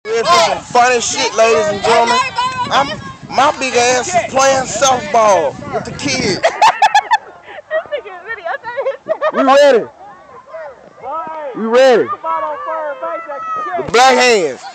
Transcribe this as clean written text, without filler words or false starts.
Here's some funny shit, ladies and gentlemen. My big ass is playing softball with the kids. We ready. We ready. The Black Hands.